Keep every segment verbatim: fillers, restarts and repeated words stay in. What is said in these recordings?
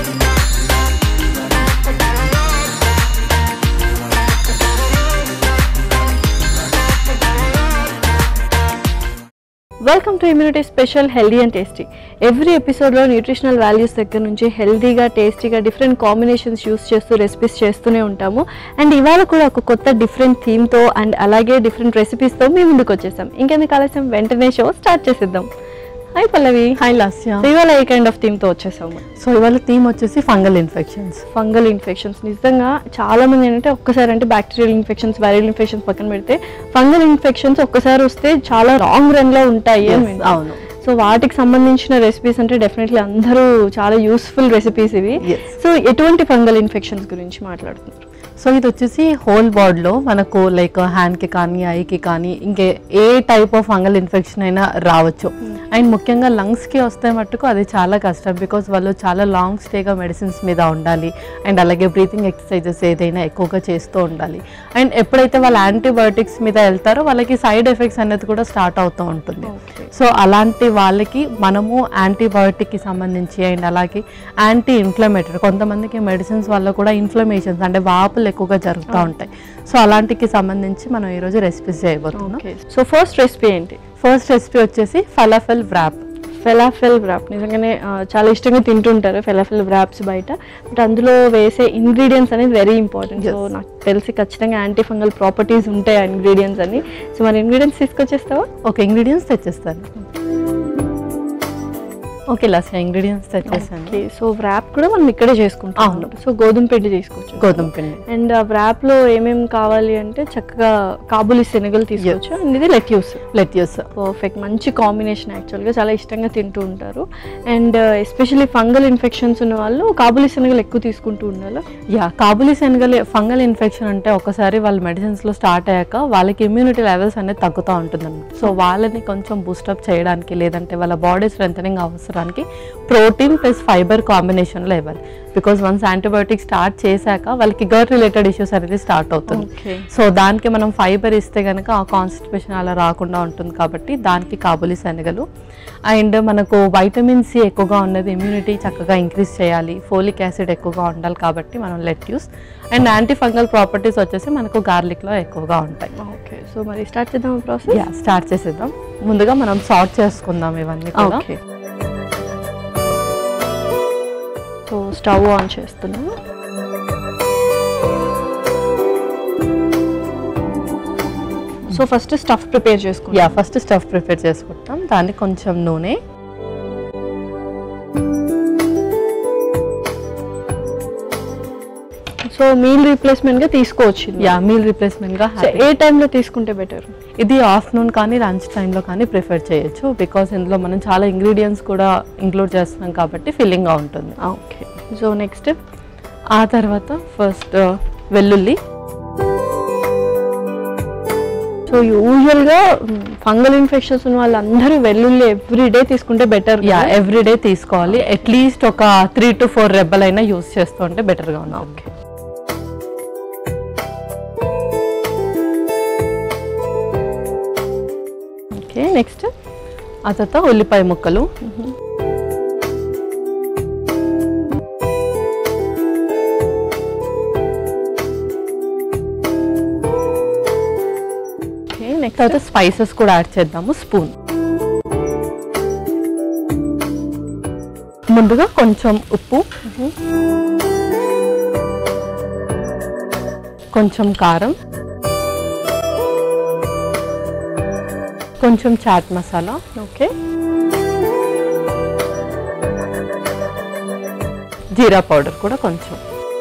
Welcome to immunity special healthy and tasty. Every ఎపిసోడ్లో nutritional values దగ్గర నుంచి హెల్దీగా టేస్టీగా డిఫరెంట్ కాంబినేషన్స్ యూస్ చేస్తూ రెసిపీస్ చేస్తూనే ఉంటాము. అండ్ ఇవాళ కూడా ఒక కొత్త డిఫరెంట్ థీమ్తో అండ్ అలాగే డిఫరెంట్ రెసిపీస్తో మేము ముందుకు వచ్చేసాం. ఇంకెందుకు ఆలస్యం, వెంటనే షో స్టార్ట్ చేసేద్దాం. హాయ్ పల్లవి. హాయ్ లాస్య. ఇవాళ ఏ కైండ్ ఆఫ్ థీమ్తో వచ్చేసాము? సో ఇవాళ థీమ్ వచ్చేసి ఫంగల్ ఇన్ఫెక్షన్స్. ఫంగల్ ఇన్ఫెక్షన్స్ నిజంగా చాలా మంది ఏంటంటే ఒక్కసారి అంటే బ్యాక్టీరియల్ ఇన్ఫెక్షన్స్, వైరల్ ఇన్ఫెక్షన్స్ పక్కన పెడితే ఫంగల్ ఇన్ఫెక్షన్స్ ఒక్కసారి వస్తే చాలా లాంగ్ రన్ లో ఉంటాయి. అవును. సో వాటికి సంబంధించిన రెసిపీస్ అంటే డెఫినెట్లీ అందరూ చాలా యూస్ఫుల్ రెసిపీస్ ఇవి. సో ఎటువంటి ఫంగల్ ఇన్ఫెక్షన్స్ గురించి మాట్లాడుతున్నారు? సో ఇది వచ్చేసి హోల్ బాడీలో మనకు లైక్ హ్యాండ్కి కానీ ఐకి కానీ ఇంకే ఏ టైప్ ఆఫ్ ఫంగల్ ఇన్ఫెక్షన్ అయినా రావచ్చు. అండ్ ముఖ్యంగా లంగ్స్కి వస్తే మట్టుకు అది చాలా కష్టం, బికాజ్ వాళ్ళు చాలా లాంగ్ స్టేగా మెడిసిన్స్ మీద ఉండాలి. అండ్ అలాగే బ్రీతింగ్ ఎక్సర్సైజెస్ ఏదైనా ఎక్కువగా చేస్తూ ఉండాలి. అండ్ ఎప్పుడైతే వాళ్ళు యాంటీబయోటిక్స్ మీద వెళ్తారో వాళ్ళకి సైడ్ ఎఫెక్ట్స్ అనేది కూడా స్టార్ట్ అవుతూ ఉంటుంది. సో అలాంటి వాళ్ళకి మనము యాంటీబయోటిక్కి సంబంధించి అండ్ అలాగే యాంటీ ఇన్ఫ్లమేటరీ, కొంతమందికి మెడిసిన్స్ వల్ల కూడా ఇన్ఫ్లమేషన్స్ అంటే వాపులు ఎక్కువగా జరుగుతూ ఉంటాయి. సో అలాంటికి సంబంధించి మనం ఈరోజు రెసిపీస్ చేయబోతున్నాం. సో ఫస్ట్ రెసిపీ ఏంటి? ఫస్ట్ రెసిపీ వచ్చేసి ఫలాఫెల్ వ్రాప్. ఫెలాఫెల్ వ్రాప్ నిజంగానే చాలా ఇష్టంగా తింటుంటారు ఫెలాఫెల్ వ్రాప్స్ బయట. బట్ అందులో వేసే ఇంగ్రీడియంట్స్ అనేది వెరీ ఇంపార్టెంట్. సో నాకు తెలిసి ఖచ్చితంగా యాంటీ ఫంగల్ ప్రాపర్టీస్ ఉంటాయి ఆ ఇంగ్రీడియంట్స్ అని. సో మరి ఇంగ్రీడియంట్స్ తీసుకొచ్చేస్తావా? ఓకే, ఇంగ్రీడియంట్స్ తెచ్చేస్తాను. ఓకే లాస్య, ఇంగ్రీడియంట్స్ తెచ్చేసాను. సో వ్రాప్ కూడా మనం ఇక్కడే చేసుకుంటాం. అవును. సో గోధుమ పిండి తీసుకోవచ్చు. గోధుమ పిండి. అండ్ వ్రాప్లో ఏమేమి కావాలి అంటే చక్కగా కాబూలి శనగలు తీసుకోవచ్చు. అండ్ ఇది లెట్యూస్. లెట్యూస్ పర్ఫెక్ట్, మంచి కాంబినేషన్. యాక్చువల్గా చాలా ఇష్టంగా తింటూ ఉంటారు. అండ్ ఎస్పెషల్లీ ఫంగల్ ఇన్ఫెక్షన్స్ ఉన్న వాళ్ళు కాబూలి శనగలు ఎక్కువ తీసుకుంటూ ఉండాలి. యా, కాబూలి శనగలు ఫంగల్ ఇన్ఫెక్షన్ అంటే ఒకసారి వాళ్ళ మెడిసిన్స్లో స్టార్ట్ అయ్యాక వాళ్ళకి ఇమ్యూనిటీ లెవెల్స్ అనేది తగ్గుతూ ఉంటుంది అన్నమాట. సో వాళ్ళని కొంచెం బూస్టప్ చేయడానికి లేదంటే వాళ్ళ బాడీ స్ట్రెంథనింగ్ అవసరం ప్రోటీన్ ప్లస్ ఫైబర్ కాంబినేషన్లో ఇవ్వాలి. బికాస్ వన్స్ యాంటీబయోటిక్ స్టార్ట్ చేశాక వాళ్ళకి గట్ రిలేటెడ్ ఇష్యూస్ అనేది స్టార్ట్ అవుతుంది. సో దానికి మనం ఫైబర్ ఇస్తే కనుక ఆ కాన్స్టిపేషన్ అలా రాకుండా ఉంటుంది. కాబట్టి దానికి కాబూలి శనగలు. అండ్ మనకు వైటమిన్ సి ఎక్కువగా ఉన్నది, ఇమ్యూనిటీ చక్కగా ఇంక్రీజ్ చేయాలి. ఫోలిక్ యాసిడ్ ఎక్కువగా ఉండాలి కాబట్టి మనం lettuce. And anti fungal properties వచ్చేసి మనకు గార్లిక్లో ఎక్కువగా ఉంటాయి. ఓకే, సో మరి స్టార్ట్ చేద్దాం ప్రాసెస్. యా, స్టార్ట్ చేసేద్దాం. ముందుగా మనం సార్ట్ చేసుకుందాం ఇవన్నీ కూడా. ఓకే, సో స్టవ్ ఆన్ చేస్తున్నాము. సో ఫస్ట్ స్టఫ్ ప్రిపేర్ చేసుకుంటాం. యా, ఫస్ట్ స్టఫ్ ప్రిపేర్ చేసుకుంటాం. దానికి కొంచెం నూనె, సో మీల్ రీప్లేస్మెంట్ గా తీసుకోవచ్చు. యా, మీల్ రీప్లేస్మెంట్ గా. ఏ టైంలో తీసుకుంటే బెటర్? ఇది ఆఫ్టర్నూన్ కానీ లంచ్ టైంలో కానీ ప్రిఫర్ చేయొచ్చు. బికాస్ ఇందులో మనం చాలా ఇంగ్రీడియంట్స్ కూడా ఇంక్లూడ్ చేస్తున్నాం కాబట్టి ఫిల్లింగ్గా ఉంటుంది. ఓకే, సో నెక్స్ట్ ఆ తర్వాత ఫస్ట్ వెల్లుల్లి. సో యూజువల్గా ఫంగల్ ఇన్ఫెక్షన్స్ ఉన్న వాళ్ళందరూ వెల్లుల్లి ఎవ్రీడే తీసుకుంటే బెటర్. యా, ఎవ్రీడే తీసుకోవాలి. అట్లీస్ట్ ఒక త్రీ టు ఫోర్ రెబ్బలైనా యూస్ చేస్తూ ఉంటే బెటర్గా ఉంది. ఓకే, ఓకే నెక్స్ట్ ఆ తర్వాత ఉల్లిపాయ ముక్కలు. నెక్స్ట్ తర్వాత స్పైసెస్ కూడా యాడ్ చేద్దాము. స్పూన్. ముందుగా కొంచెం ఉప్పు, కొంచెం కారం, కొంచెం చాట్ మసాలా. ఓకే, జీరా పౌడర్ కూడా కొంచెం.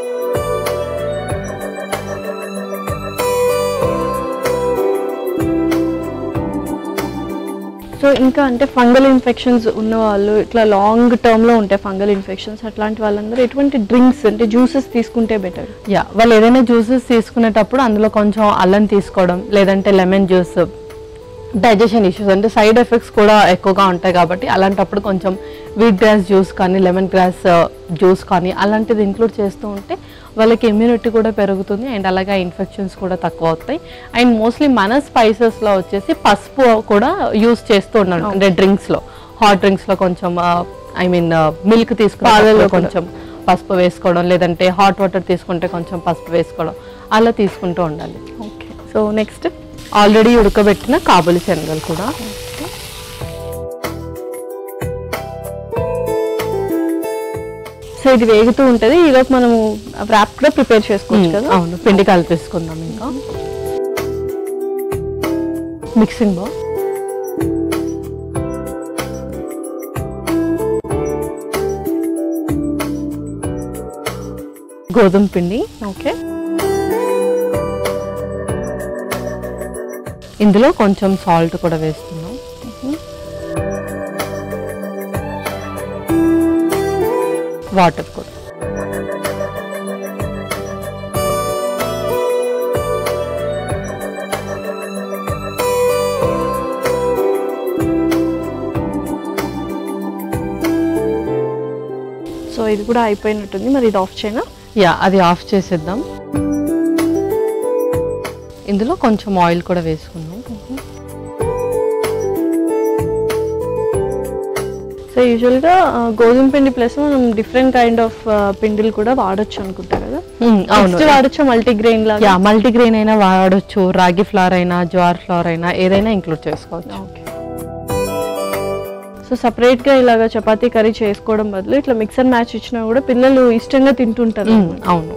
సో ఇంకా అంటే ఫంగల్ ఇన్ఫెక్షన్స్ ఉన్న వాళ్ళు ఇట్లా లాంగ్ టర్మ్లో ఉంటాయి ఫంగల్ ఇన్ఫెక్షన్స్, అట్లాంటి వాళ్ళందరూ ఎటువంటి డ్రింక్స్ అంటే జ్యూసెస్ తీసుకుంటే బెటర్? యా, వాళ్ళు ఏదైనా జ్యూసెస్ తీసుకునేటప్పుడు అందులో కొంచెం అల్లం తీసుకోవడం, లేదంటే లెమన్ జ్యూస్. డైజెషన్ ఇష్యూస్ అంటే సైడ్ ఎఫెక్ట్స్ కూడా ఎక్కువగా ఉంటాయి కాబట్టి అలాంటప్పుడు కొంచెం వీట్ గ్రాస్ జ్యూస్ కానీ లెమన్ గ్రాస్ జ్యూస్ కానీ అలాంటిది ఇంక్లూడ్ చేస్తూ ఉంటే వాళ్ళకి ఇమ్యూనిటీ కూడా పెరుగుతుంది. అండ్ అలాగే ఇన్ఫెక్షన్స్ కూడా తక్కువ అవుతాయి. అండ్ మోస్ట్లీ మన స్పైసెస్లో వచ్చేసి పసుపు కూడా యూస్ చేస్తూ ఉన్నాను. అంటే డ్రింక్స్లో, హాట్ డ్రింక్స్లో కొంచెం ఐ మీన్ మిల్క్ తీసుకుని కొంచెం పసుపు వేసుకోవడం, లేదంటే హాట్ వాటర్ తీసుకుంటే కొంచెం పసుపు వేసుకోవడం, అలా తీసుకుంటూ ఉండాలి. ఓకే. సో నెక్స్ట్ ఆల్రెడీ ఉడకబెట్టిన కాబూలి శనగలు కూడా. సో ఇది వేగుతూ ఉంటుంది, ఈలోపు మనము వ్రాప్ కూడా ప్రిపేర్ చేసుకోవచ్చు కదా. అవును, పిండి కలిపేసుకుందాం. ఇంకా మిక్సింగ్ బౌల్, గోధుమ పిండి. ఓకే. ఇందులో కొంచెం సాల్ట్ కూడా వేస్తున్నాం. వాటర్ కూడా. సో ఇది కూడా అయిపోయినట్టుంది, మరి ఇది ఆఫ్ చేయనా? యా, అది ఆఫ్ చేసేద్దాం. ఇందులో కొంచెం ఆయిల్ కూడా వేసుకుందాం. సో యూజువల్గా గోధుమ పిండి ప్లస్ మనం డిఫరెంట్ కైండ్ ఆఫ్ పిండిలు కూడా వాడచ్చు అనుకుంటా కదా. అవును, వాడచ్చు మల్టీగ్రెయిన్ లాగా. యా, మల్టీగ్రెయిన్ అయినా వాడచ్చు, రాగి ఫ్లవర్ అయినా, జ్వార్ ఫ్లవర్ అయినా, ఏదైనా ఇంక్లూడ్ చేసుకోవచ్చు. ఓకే. సో సపరేట్గా ఇలాగ చపాతీ కర్రీ చేసుకోవడం బదులు ఇట్లా మిక్స్ అండ్ మ్యాచ్ ఇచ్చినా కూడా పిల్లలు ఇష్టంగా తింటుంటారు. అవును.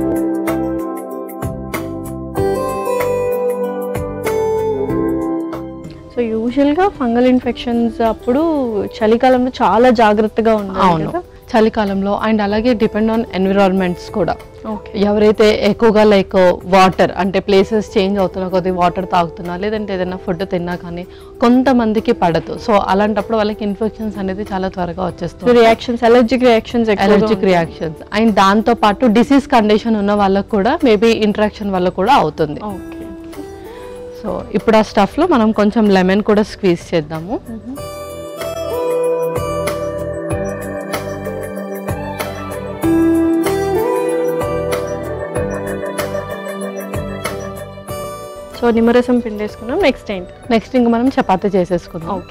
సో యూజువల్గా ఫంగల్ ఇన్ఫెక్షన్స్ అప్పుడు చలికాలంలో చాలా జాగ్రత్తగా ఉండాలి కదా. చలికాలంలో అండ్ అలాగే డిపెండ్ ఆన్ ఎన్విరాన్మెంట్స్ కూడా. ఓకే. ఎవరైతే ఎక్కువగా లైక్ వాటర్ అంటే ప్లేసెస్ చేంజ్ అవుతున్నా కొద్ది వాటర్ తాగుతున్నా, లేదంటే ఏదైనా ఫుడ్ తిన్నా కానీ కొంతమందికి పడదు. సో అలాంటప్పుడు వాళ్ళకి ఇన్ఫెక్షన్స్ అనేది చాలా త్వరగా వచ్చేస్తుంది. Reactions, allergic reactions, allergic reactions and దాంతో పాటు డిసీజ్ కండిషన్ ఉన్న వాళ్ళకు కూడా మేబీ ఇంటరాక్షన్ వల్ల కూడా అవుతుంది. ఓకే. సో ఇప్పుడు ఆ స్టఫ్లో మనం కొంచెం లెమన్ కూడా స్క్వీజ్ చేద్దాము. సో నిమ్మరసం పిండి వేసుకున్నాం. నెక్స్ట్ ఏంటి? నెక్స్ట్ ఇంకా మనం చపాతీ చేసేసుకుందాం. ఓకే.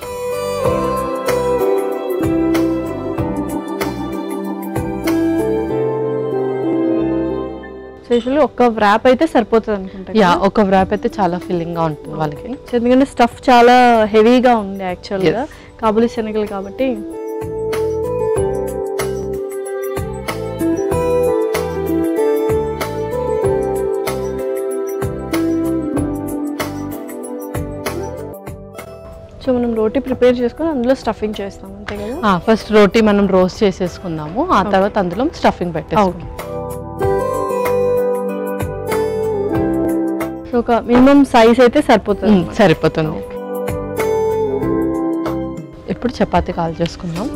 స్పెషల్లీ ఒక వ్రాప్ అయితే సరిపోతుంది అనుకుంటా. యా, ఒక వ్రాప్ అయితే చాలా ఫిల్లింగ్ గా ఉంటుంది వాళ్ళకి. ఎందుకంటే స్టఫ్ చాలా హెవీగా ఉంది యాక్చువల్గా, కాబూలి శనగలు కాబట్టి. సో మనం రోటీ ప్రిపేర్ చేసుకొని అందులో స్టఫింగ్ చేస్తాం అంతే కదా. ఫస్ట్ రోటీ మనం రోస్ట్ చేసేసుకుందాము, ఆ తర్వాత అందులో స్టఫింగ్ పెట్టేసుకుందాం. సో ఒక మినిమం సైజ్ అయితే సరిపోతుంది. సరిపోతుంది. ఇప్పుడు చపాతీ కాల్ చేసుకుందాం.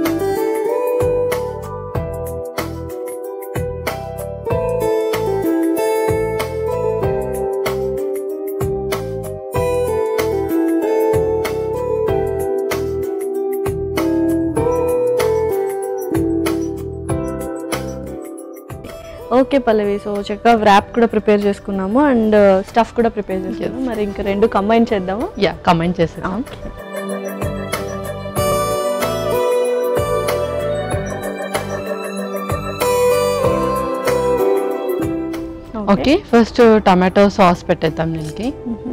ఓకే పల్లవి, సో చక్కగా వ్రాప్ కూడా ప్రిపేర్ చేసుకున్నాము అండ్ స్టఫ్ కూడా ప్రిపేర్ చేసాము. మరి ఇంకా రెండు కంబైన్ చేద్దాము. యా, కంబైన్ చేసేద్దాం. ఓకే, ఫస్ట్ టమాటో సాస్ పెట్టేద్దాం దీనికి.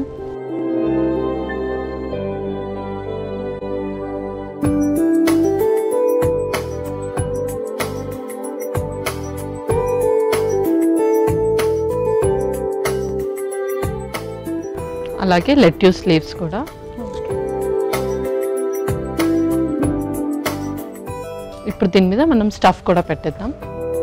అలాగే లెట్యూస్ లీవ్స్ కూడా. ఇప్పుడు దీని మీద మనం స్టఫ్ కూడా పెట్టేద్దాం.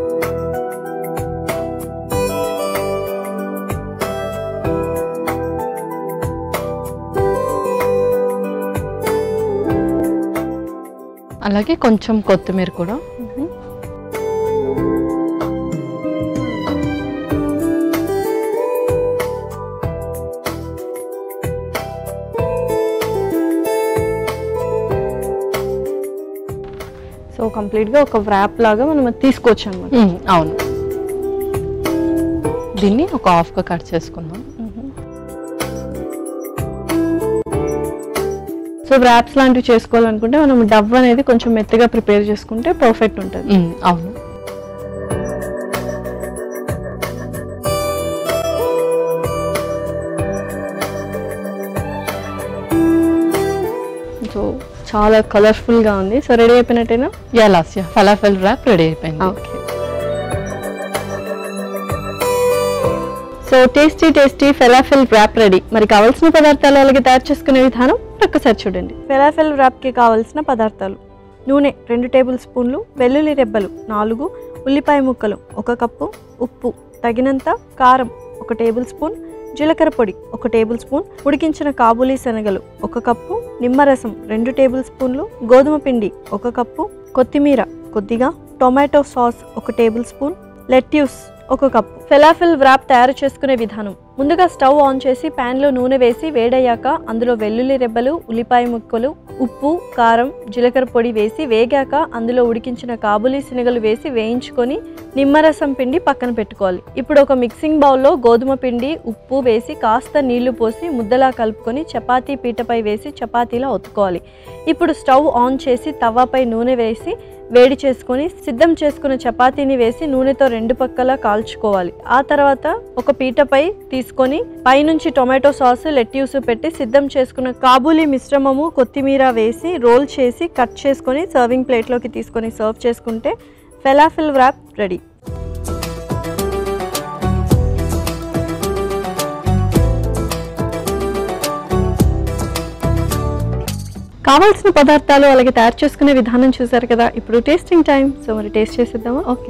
అలాగే కొంచెం కొత్తిమీర కూడా. సో కంప్లీట్గా ఒక వ్రాప్ లాగా మనం తీసుకోవచ్చు అనమాట. అవును, దీన్ని ఒక హాఫ్గా కట్ చేసుకుందాం. సో వ్రాప్స్ లాంటివి చేసుకోవాలనుకుంటే మనం డవ్ అనేది కొంచెం మెత్తగా ప్రిపేర్ చేసుకుంటే పర్ఫెక్ట్ ఉంటుంది. అవును. చాలా కలర్ఫుల్గా ఉంది. సో రెడీ అయిపోయినట్టేనా? Yeah Lasya falafel wrap ready అయిపోయింది. Okay. So tasty tasty falafel wrap ready. మరి కావాల్సిన పదార్థాలు అలాగే తయారు చేసుకునే విధానం ఒక్కసారి చూడండి. ఫెలాఫెల్ ర్యాప్కి కావాల్సిన పదార్థాలు: నూనె రెండు టేబుల్ స్పూన్లు, వెల్లుల్లి రెబ్బలు నాలుగు, ఉల్లిపాయ ముక్కలు ఒక కప్పు, ఉప్పు తగినంత, కారం ఒక టేబుల్ స్పూన్, జీలకర్ర పొడి ఒక టేబుల్ స్పూన్, ఉడికించిన కాబూలీ శనగలు ఒక కప్పు, నిమ్మరసం రెండు టేబుల్ స్పూన్లు, గోధుమ పిండి ఒక కప్పు, కొత్తిమీర కొద్దిగా, టొమాటో సాస్ ఒక టేబుల్ స్పూన్, లెట్యూస్ ఒక కప్పు. ఫెలాఫెల్ వ్రాప్ తయారు చేసుకునే విధానం: ముందుగా స్టవ్ ఆన్ చేసి ప్యాన్లో నూనె వేసి వేడయ్యాక అందులో వెల్లుల్లి రెబ్బలు, ఉల్లిపాయ ముక్కలు, ఉప్పు, కారం, జీలకర్ర పొడి వేసి వేగాక అందులో ఉడికించిన కాబూలీ శనగలు వేసి వేయించుకొని నిమ్మరసం పిండి పక్కన పెట్టుకోవాలి. ఇప్పుడు ఒక మిక్సింగ్ బౌల్లో గోధుమ పిండి, ఉప్పు వేసి కాస్త నీళ్లు పోసి ముద్దలా కలుపుకొని చపాతీ పీటపై వేసి చపాతీలా ఒత్తుకోవాలి. ఇప్పుడు స్టవ్ ఆన్ చేసి తవ్వాపై నూనె వేసి వేడి చేసుకొని సిద్ధం చేసుకున్న చపాతీని వేసి నూనెతో రెండు పక్కలా కాల్చుకోవాలి. ఆ తర్వాత ఒక పీటపై తీసుకొని పైనుంచి టొమాటో సాస్, లెట్యూస్ పెట్టి సిద్ధం చేసుకున్న కాబూలీ మిశ్రమము, కొత్తిమీర వేసి రోల్ చేసి కట్ చేసుకొని సర్వింగ్ ప్లేట్లోకి తీసుకొని సర్వ్ చేసుకుంటే ఫెలాఫెల్ వ్రాప్ రెడీ. కావాల్సిన పదార్థాలు అలాగే తయారు చేసుకునే విధానం చూసారు కదా. ఇప్పుడు టేస్టింగ్ టైం. సో మరి టేస్ట్ చేసేద్దామా? ఓకే.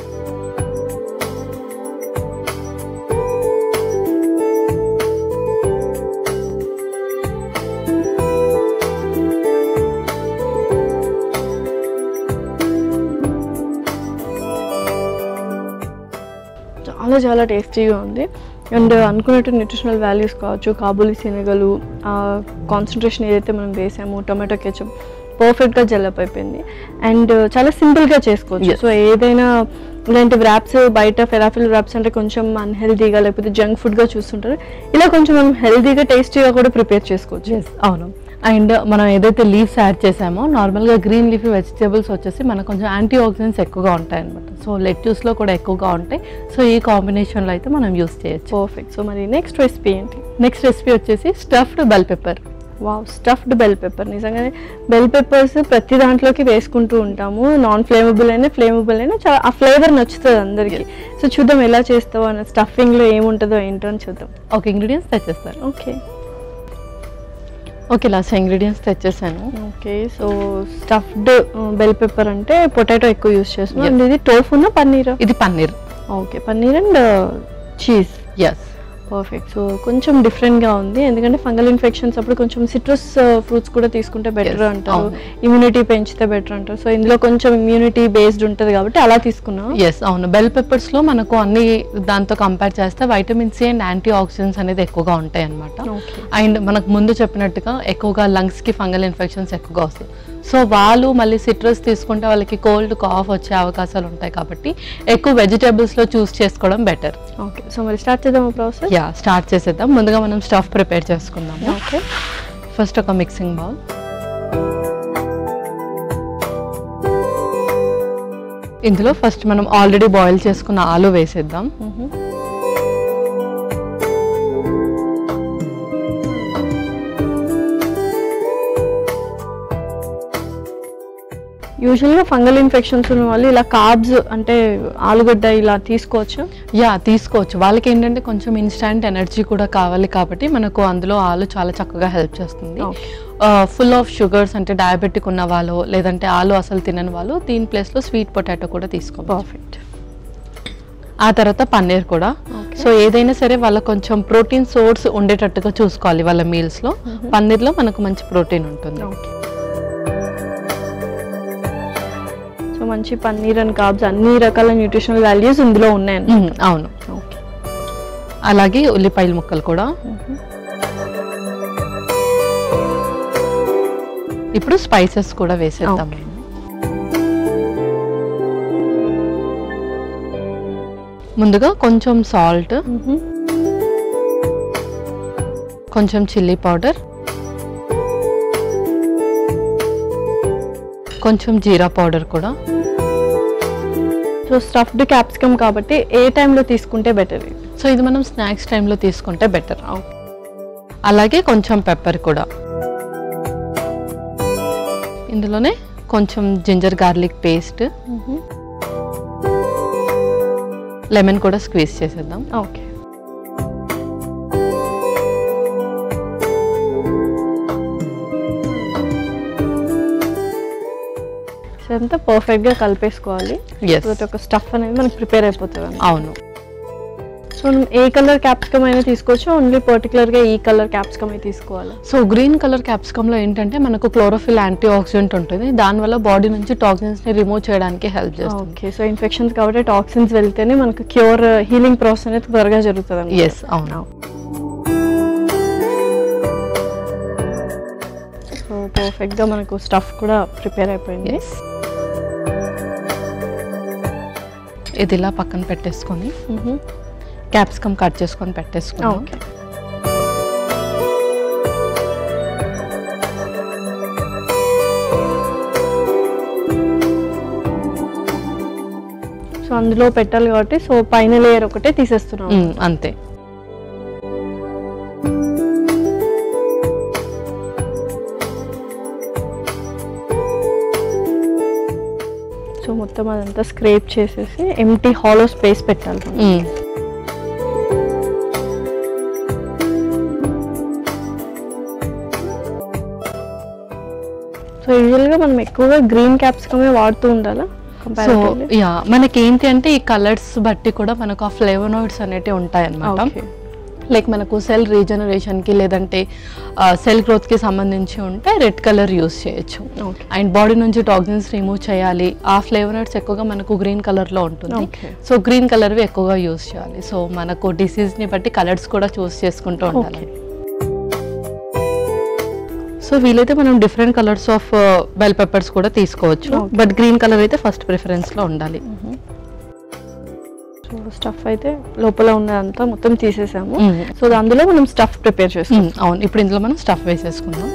చాలా చాలా టేస్టీగా ఉంది. అండ్ అనుకున్నట్టు న్యూట్రిషనల్ వాల్యూస్ కావచ్చు, కాబూలీ శనగలు, కాన్సన్ట్రేషన్ ఏదైతే మనం వేసామో, టొమాటో కెచప్ పర్ఫెక్ట్గా జెలప్ అయిపోయింది. అండ్ చాలా సింపుల్గా చేసుకోవచ్చు. సో ఏదైనా ఇలాంటి వ్రాప్స్ బయట ఫెలాఫెల్ వ్రాప్స్ అంటే కొంచెం అన్హెల్దీగా లేకపోతే జంక్ ఫుడ్గా చూస్తుంటారు. ఇలా కొంచెం మనం హెల్దీగా టేస్టీగా కూడా ప్రిపేర్ చేసుకోవచ్చు. ఎస్ అవును. అండ్ మనం ఏదైతే లీవ్స్ యాడ్ చేసామో నార్మల్గా గ్రీన్ లీఫీ వెజిటేబుల్స్ వచ్చేసి మనకు కొంచెం యాంటీ ఆక్సిడెంట్స్ ఎక్కువగా ఉంటాయి అనమాట. సో లెట్యూస్లో కూడా ఎక్కువగా ఉంటాయి. సో ఈ కాంబినేషన్లో అయితే మనం యూస్ చేయొచ్చు. పర్ఫెక్ట్. సో మరి నెక్స్ట్ రెసిపీ ఏంటి? నెక్స్ట్ రెసిపీ వచ్చేసి stuffed bell pepper. Wow, stuffed bell pepper. నిజంగానే బెల్ పెప్పర్స్ ప్రతి దాంట్లోకి వేసుకుంటూ ఉంటాము. నాన్ ఫ్లేమబుల్ అయినా ఫ్లేమబుల్ అయినా చాలా ఆ ఫ్లేవర్ నచ్చుతుంది అందరికీ. సో చూద్దాం ఎలా చేస్తావో అన్న, స్టఫింగ్లో ఏముంటుందో ఏంటో అని చూద్దాం. ఓకే, ఇంగ్రీడియంట్స్ తెచ్చేస్తారు. ఓకే ఓకే లాస్ట్ ఇంగ్రీడియంట్స్ తెచ్చేసాను. Okay. So stuffed bell pepper అంటే పొటాటో ఎక్కువ యూస్ చేస్తున్నాం. అండ్ ఇది టోఫునా పన్నీర్? ఇది paneer. Okay, paneer and cheese. Yes, perfect. So కొంచెం డిఫరెంట్గా ఉంది, ఎందుకంటే ఫంగల్ ఇన్ఫెక్షన్స్ అప్పుడు కొంచెం సిట్రస్ ఫ్రూట్స్ కూడా తీసుకుంటే బెటర్ అంటారు, ఇమ్యూనిటీ పెంచితే బెటర్ అంటారు. సో ఇందులో కొంచెం ఇమ్యూనిటీ బేస్డ్ ఉంటుంది కాబట్టి అలా తీసుకున్నాం. ఎస్ అవును. బెల్ పెప్పర్స్లో మనకు అన్ని దాంతో కంపేర్ చేస్తే vitamin C and antioxidants అనేది ఎక్కువగా ఉంటాయి అనమాట. అండ్ మనకు ముందు చెప్పినట్టుగా ఎక్కువగా లంగ్స్కి ఫంగల్ ఇన్ఫెక్షన్స్ ఎక్కువగా వస్తాయి. సో వాళ్ళు మళ్ళీ సిట్రస్ తీసుకుంటే వాళ్ళకి కోల్డ్, కాఫ్ వచ్చే అవకాశాలు ఉంటాయి కాబట్టి ఎక్కువ వెజిటేబుల్స్లో చూస్ చేసుకోవడం బెటర్. ఓకే. సో మరి స్టార్ట్ చేద్దాం ప్రాసెస్? యా స్టార్ట్ చేసేద్దాం. ముందుగా మనం స్టఫ్ ప్రిపేర్ చేసుకుందాము. ఓకే. ఫస్ట్ ఒక మిక్సింగ్ బౌల్, ఇందులో ఫస్ట్ మనం ఆల్రెడీ బాయిల్ చేసుకున్న ఆలు వేసేద్దాం. యూజువల్గా ఫంగల్ ఇన్ఫెక్షన్స్ ఉన్న వాళ్ళు ఇలా కార్బ్స్ అంటే ఆలుగడ్డ ఇలా తీసుకోవచ్చు? యా తీసుకోవచ్చు. వాళ్ళకి ఏంటంటే కొంచెం ఇన్స్టంట్ ఎనర్జీ కూడా కావాలి కాబట్టి మనకు అందులో ఆలు చాలా చక్కగా హెల్ప్ చేస్తుంది. ఫుల్ ఆఫ్ షుగర్స్ అంటే డయాబెటిక్ ఉన్న వాళ్ళు లేదంటే ఆలు అసలు తినని వాళ్ళు దీని ప్లేస్లో స్వీట్ పొటాటో కూడా తీసుకోవాలి. పర్ఫెక్ట్. ఆ తర్వాత పన్నీర్ కూడా. సో ఏదైనా సరే వాళ్ళ కొంచెం ప్రోటీన్ సోర్స్ ఉండేటట్టుగా చూసుకోవాలి వాళ్ళ మీల్స్లో. పన్నీర్లో మనకు మంచి ప్రోటీన్ ఉంటుంది. సో మంచి పన్నీర్ అండ్ కార్బ్స్ అన్ని రకాల న్యూట్రిషనల్ వాల్యూస్ ఇందులో ఉన్నాయి. అవును. ఓకే. అలాగే ఉల్లిపాయల ముక్కలు కూడా. ఇప్పుడు స్పైసెస్ కూడా వేసేద్దాం. ముందుగా కొంచెం సాల్ట్, కొంచెం చిల్లీ పౌడర్, కొంచెం జీరా పౌడర్ కూడా. సో స్టఫ్డ్ క్యాప్సికమ్ కాబట్టి ఏ టైంలో తీసుకుంటే బెటర్? సో ఇది మనం స్నాక్స్ టైంలో తీసుకుంటే బెటర్. అలాగే కొంచెం పెప్పర్ కూడా. ఇందులోనే కొంచెం జింజర్ గార్లిక్ పేస్ట్, లెమన్ కూడా స్క్వీజ్ చేసేద్దాం. ఓకే. సో అంతా పర్ఫెక్ట్గా కలిపేసుకోవాలి. ఒక స్టఫ్ అనేది మనకి ప్రిపేర్ అయిపోతుంది. అవును. సో మనం ఏ కలర్ క్యాప్సికమ్ అయినా తీసుకోవచ్చు, ఓన్లీ పర్టికులర్గా ఈ కలర్ క్యాప్సికమ్ అయితే తీసుకోవాలి. సో గ్రీన్ కలర్ క్యాప్సికమ్లో ఏంటంటే మనకు క్లోరోఫిల్ యాంటీ ఆక్సిడెంట్ ఉంటుంది, దానివల్ల బాడీ నుంచి టాక్సిన్స్ని రిమూవ్ చేయడానికి హెల్ప్ చేస్తుంది. ఓకే. సో ఇన్ఫెక్షన్స్ కాబట్టి టాక్సిన్స్ వెళ్తేనే మనకు క్యూర్ హీలింగ్ ప్రాసెస్ అనేది త్వరగా జరుగుతుంది. ఎస్, అవును. సో పర్ఫెక్ట్గా మనకు స్టఫ్ కూడా ప్రిపేర్ అయిపోయింది. ఇది ఇలా పక్కన పెట్టేసుకొని క్యాప్సికమ్ కట్ చేసుకొని పెట్టేసుకున్నాం. ఓకే. సో అందులో పెట్టాలి కాబట్టి సో పైన లేయర్ ఒకటే తీసేస్తున్నాం. అంతే. సో మొత్తం అదంతా స్క్రేప్ చేసేసి ఎంటీ హాలో స్పేస్ పెట్టాలి. సో యూజువల్గా మనం ఎక్కువగా గ్రీన్ క్యాప్సికమే వాడుతూ ఉండాలా? సో యా, మనకి ఏంటి అంటే ఈ కలర్స్ బట్టి కూడా మనకు ఆ ఫ్లేవనాయిడ్స్ అనేవి ఉంటాయి అన్నమాట. లైక్ మనకు సెల్ రీజనరేషన్కి లేదంటే సెల్ గ్రోత్కి సంబంధించి ఉంటే రెడ్ కలర్ యూస్ చేయొచ్చు. అండ్ బాడీ నుంచి టాక్సిన్స్ రిమూవ్ చేయాలి, ఆ ఫ్లేవనాయిడ్స్ ఎక్కువగా మనకు గ్రీన్ కలర్లో ఉంటుంది. సో గ్రీన్ కలర్వి ఎక్కువగా యూస్ చేయాలి. సో మనకు డిసీజ్ని బట్టి కలర్స్ కూడా చూస్ చేసుకుంటూ ఉండాలి. సో వీలైతే మనం different colours of bell peppers కూడా తీసుకోవచ్చు, బట్ గ్రీన్ కలర్ అయితే ఫస్ట్ ప్రిఫరెన్స్లో ఉండాలి. సో స్టఫ్ అయితే లోపల ఉన్నదంతా మొత్తం తీసేసాము. సో అందులో మనం స్టఫ్ ప్రిపేర్ చేస్తాం. అవును, ఇప్పుడు ఇందులో మనం స్టఫ్ వేసేసుకుందాం.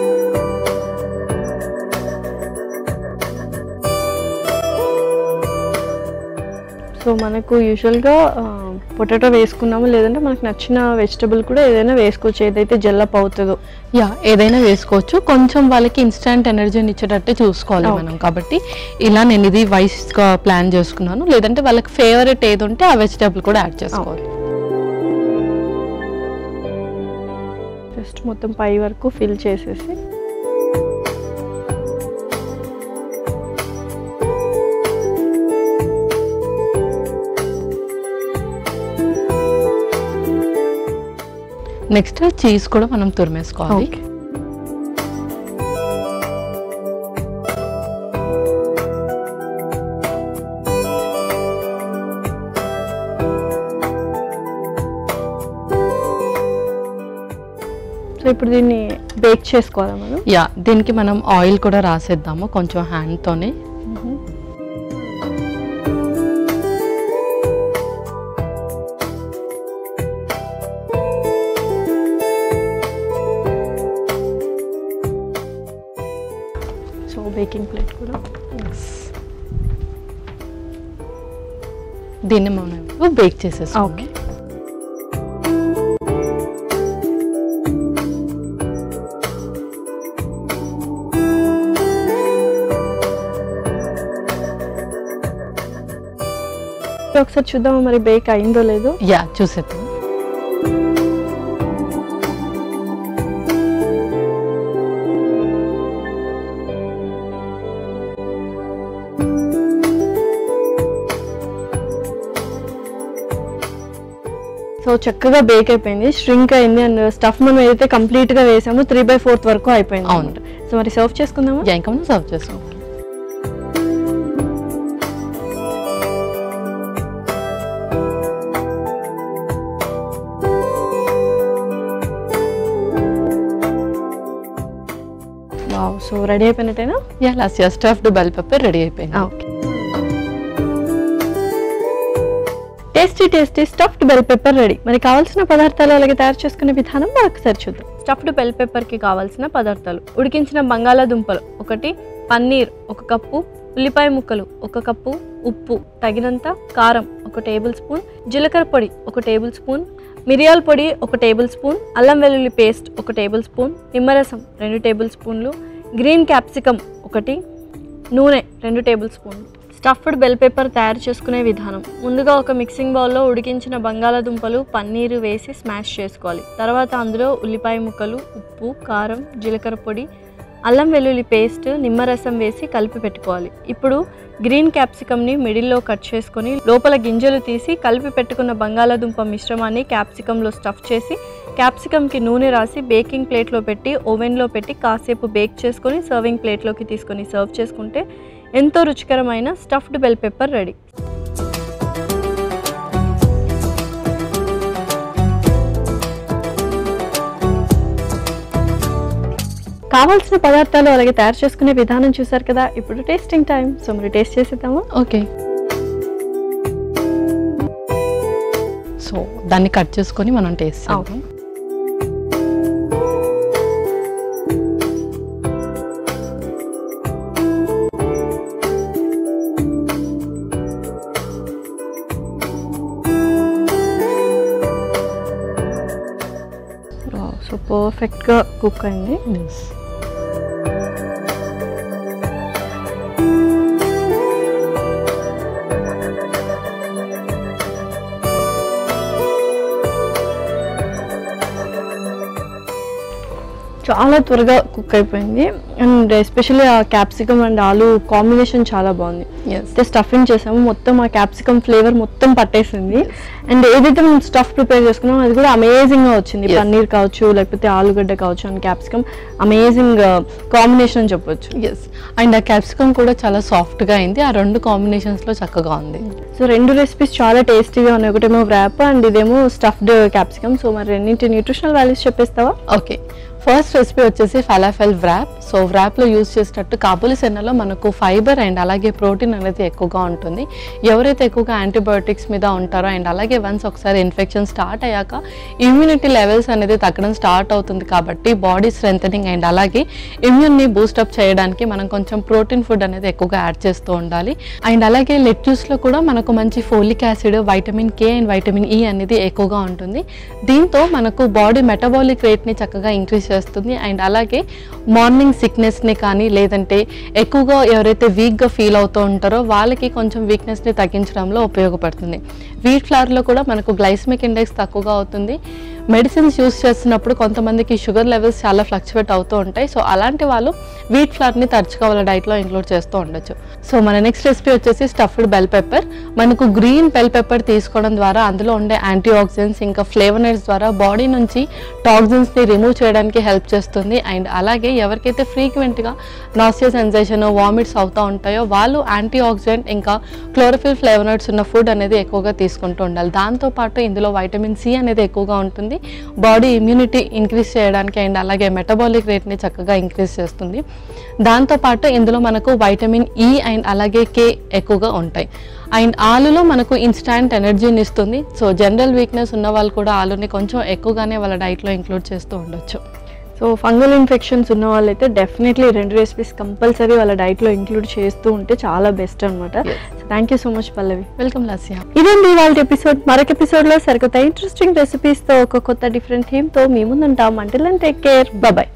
సో మనకు యూజువల్గా పొటాటో వేసుకున్నాము, లేదంటే మనకు నచ్చిన వెజిటబుల్ కూడా ఏదైనా వేసుకోవచ్చు, ఏదైతే జల్లప్ అవుతుందో. యా, ఏదైనా వేసుకోవచ్చు. కొంచెం వాళ్ళకి ఇన్స్టెంట్ ఎనర్జీని ఇచ్చేటట్టే చూసుకోవాలి మనం. కాబట్టి ఇలా నేను ఇది వైస్గా ప్లాన్ చేసుకున్నాను. లేదంటే వాళ్ళకి ఫేవరెట్ ఏది ఉంటే ఆ వెజిటబుల్ కూడా యాడ్ చేసుకోవాలి. జస్ట్ మొత్తం పై వరకు ఫిల్ చేసేసి నెక్స్ట్ చీజ్ కూడా మనం తురిమేసుకోవాలి. సో ఇప్పుడు దీన్ని బేక్ చేసుకోవాలా మనం? యా, దీనికి మనం ఆయిల్ కూడా రాసేద్దాము కొంచెం హ్యాండ్తోనే. బేకింగ్ ప్లేట్ కూడా దీన్ని మనం బేక్ చేసేస్తాం. ఓకే. ఒకసారి చూద్దామా మరి బేక్ అయిందో లేదో? యా, చూసేద్దాం. సో చక్కగా బేక్ అయిపోయింది, ష్రింక్ అయింది, అండ్ స్టఫ్ మనం ఏదైతే కంప్లీట్ గా వేసామో త్రీ బై ఫోర్త్ వరకు అయిపోయింది. అవును. సో మరి సర్వ్ చేసుకుందామా? ఇంకా మనం సర్వ్ చేస్తాం. వావ్, సో రెడీ అయిపోయినట్టేనా? Yeah, last year stuffed bell pepper ready అయిపోయింది. Okay. Tasty tasty stuffed bell pepper ready. మరి కావాల్సిన పదార్థాలు అలాగే తయారు చేసుకునే విధానం ఒకసారి చూద్దాం. స్టఫ్డ్ బెల్ పెప్పర్కి కావాల్సిన పదార్థాలు: ఉడికించిన బంగాళాదుంపలు ఒకటి, పన్నీర్ ఒక కప్పు, ఉల్లిపాయ ముక్కలు ఒక కప్పు, ఉప్పు తగినంత, కారం ఒక టేబుల్ స్పూన్, జీలకర్ర పొడి ఒక టేబుల్ స్పూన్, మిరియాల పొడి ఒక టేబుల్ స్పూన్, అల్లం వెల్లుల్లి పేస్ట్ ఒక టేబుల్ స్పూన్, నిమ్మరసం రెండు టేబుల్ స్పూన్లు, గ్రీన్ క్యాప్సికమ్ ఒక ఒకటి, నూనె రెండు టేబుల్ స్పూన్లు. స్టఫ్డ్ బెల్ పెప్పర్ తయారు చేసుకునే విధానం. ముందుగా ఒక మిక్సింగ్ బౌల్లో ఉడికించిన బంగాళాదుంపలు, పన్నీరు వేసి స్మాష్ చేసుకోవాలి. తర్వాత అందులో ఉల్లిపాయ ముక్కలు, ఉప్పు, కారం, జీలకర్ర పొడి, అల్లం వెల్లుల్లి పేస్ట్, నిమ్మరసం వేసి కలిపి పెట్టుకోవాలి. ఇప్పుడు గ్రీన్ క్యాప్సికమ్ని మిడిల్లో కట్ చేసుకొని లోపల గింజలు తీసి కలిపి పెట్టుకున్న బంగాళాదుంప మిశ్రమాన్ని క్యాప్సికంలో స్టఫ్ చేసి క్యాప్సికమ్కి నూనె రాసి బేకింగ్ ప్లేట్లో పెట్టి ఓవెన్లో పెట్టి కాసేపు బేక్ చేసుకొని సర్వింగ్ ప్లేట్లోకి తీసుకొని సర్వ్ చేసుకుంటే ఎంతో రుచికరమైన స్టఫ్డ్ బెల్ పెప్పర్ రెడీ. కావాల్సిన పదార్థాలు అలాగే తయారు చేసుకునే విధానం చూసారు కదా. ఇప్పుడు టేస్టింగ్ టైం. సో మరి టేస్ట్ చేసేద్దామా? ఓకే. సో దాన్ని కట్ చేసుకొని మనం టేస్ట్ చేద్దాం. సో పర్ఫెక్ట్గా కుక్ అయింది. చాలా త్వరగా కుక్ అయిపోయింది. అండ్ ఎస్పెషల్లీ ఆ క్యాప్సికమ్ అండ్ ఆలు కాంబినేషన్ చాలా బాగుంది. అయితే స్టఫింగ్ చేసాము, మొత్తం ఆ క్యాప్సికమ్ ఫ్లేవర్ మొత్తం పట్టేసింది. అండ్ ఏదైతే మనం స్టఫ్ ప్రిపేర్ చేసుకున్నామో అది కూడా అమేజింగ్గా వచ్చింది. పన్నీర్ కావచ్చు, లేకపోతే ఆలుగడ్డ కావచ్చు, అండ్ క్యాప్సికమ్ అమేజింగ్ కాంబినేషన్ అని చెప్పొచ్చు. ఎస్. అండ్ ఆ క్యాప్సికమ్ కూడా చాలా సాఫ్ట్గా అయింది. ఆ రెండు కాంబినేషన్స్లో చక్కగా ఉంది. సో రెండు రెసిపీస్ చాలా టేస్టీగా ఉన్నాయి. ఒకటేమో వ్రాప్ అండ్ ఇదేమో స్టఫ్డ్ క్యాప్సికమ్. సో మరి రెండింటి న్యూట్రిషనల్ వాల్యూస్ చెప్పేస్తావా? ఓకే. ఫస్ట్ రెసిపీ వచ్చేసి ఫలాఫెల్ వ్రాప్. సో వ్రాప్లో యూజ్ చేసేటట్టు కాబూలి శనగలో మనకు ఫైబర్ అండ్ అలాగే ప్రోటీన్ అనేది ఎక్కువగా ఉంటుంది. ఎవరైతే ఎక్కువగా యాంటీబయోటిక్స్ మీద ఉంటారో అండ్ అలాగే వన్స్ ఒకసారి ఇన్ఫెక్షన్ స్టార్ట్ అయ్యాక ఇమ్యూనిటీ లెవెల్స్ అనేది తగ్గడం స్టార్ట్ అవుతుంది. కాబట్టి బాడీ స్ట్రెంథనింగ్ అండ్ అలాగే ఇమ్యూన్ని బూస్టప్ చేయడానికి మనం కొంచెం ప్రోటీన్ ఫుడ్ అనేది ఎక్కువగా యాడ్ చేస్తూ ఉండాలి. అండ్ అలాగే లెట్యూస్లో కూడా మనకు మంచి folic acid, vitamin K and vitamin E అనేది ఎక్కువగా ఉంటుంది. దీంతో మనకు బాడీ మెటబాలిక్ రేట్ని చక్కగా ఇంక్రీజ్ చేస్తుంది. అండ్ అలాగే మార్నింగ్ సిక్నెస్ని కానీ లేదంటే ఎక్కువగా ఎవరైతే వీక్గా ఫీల్ అవుతూ ఉంటారో వాళ్ళకి కొంచెం వీక్నెస్ని తగ్గించడంలో ఉపయోగపడుతుంది. వీట్ ఫ్లవర్లో కూడా మనకు గ్లైసమిక్ ఇండెక్స్ తక్కువగా అవుతుంది. మెడిసిన్స్ యూస్ చేస్తున్నప్పుడు కొంతమందికి షుగర్ లెవెల్స్ చాలా ఫ్లక్చువేట్ అవుతూ ఉంటాయి. సో అలాంటి వాళ్ళు వీట్ ఫ్లవర్ని తరచుగా వాళ్ళ డైట్లో ఇంక్లూడ్ చేస్తూ ఉండొచ్చు. సో మన నెక్స్ట్ రెసిపీ వచ్చేసి స్టఫ్డ్ బెల్ పెప్పర్. మనకు గ్రీన్ బెల్ పెప్పర్ తీసుకోవడం ద్వారా అందులో ఉండే యాంటీ ఆక్సిడెంట్స్ ఇంకా ఫ్లేవనాయిడ్స్ ద్వారా బాడీ నుంచి టాక్సిన్స్ని రిమూవ్ చేయడానికి హెల్ప్ చేస్తుంది. అండ్ అలాగే ఎవరికైతే ఫ్రీక్వెంట్గా నాసియా సెన్సేషన్, వామిట్స్ అవుతూ ఉంటాయో వాళ్ళు యాంటీ ఆక్సిడెంట్ ఇంకా క్లోరోఫిల్ ఫ్లేవనాయిడ్స్ ఉన్న ఫుడ్ అనేది ఎక్కువగా తీసుకుంటూ ఉండాలి. దాంతోపాటు ఇందులో వైటమిన్ సి అనేది ఎక్కువగా ఉంటుంది. బాడీ ఇమ్యూనిటీ ఇంక్రీజ్ చేయడానికి అండ్ అలాగే మెటబాలిక్ రేట్ని చక్కగా ఇంక్రీజ్ చేస్తుంది. దాంతోపాటు ఇందులో మనకు వైటమిన్ ఈ అండ్ అలాగే కే ఎక్కువగా ఉంటాయి. అండ్ ఆలులో మనకు ఇన్స్టాంట్ ఎనర్జీని ఇస్తుంది. సో జనరల్ వీక్నెస్ ఉన్న వాళ్ళు కూడా ఆలుని కొంచెం ఎక్కువగానే వాళ్ళ డైట్లో ఇంక్లూడ్ చేస్తూ ఉండొచ్చు. సో ఫంగల్ ఇన్ఫెక్షన్స్ ఉన్న వాళ్ళైతే డెఫినెట్లీ రెండు రెసిపీస్ కంపల్సరీ వాళ్ళ డైట్లో ఇంక్లూడ్ చేస్తూ ఉంటే చాలా బెస్ట్ అనమాట. Thank you so much Pallavi. Welcome Lasya. ఇదండి ఇవాళ ఎపిసోడ్. మరొక ఎపిసోడ్లో సరికొత్త ఇంట్రెస్టింగ్ రెసిపీస్తో ఒక కొత్త డిఫరెంట్ థీమ్తో మీ ముందుంటాం. Until then take care. Bye.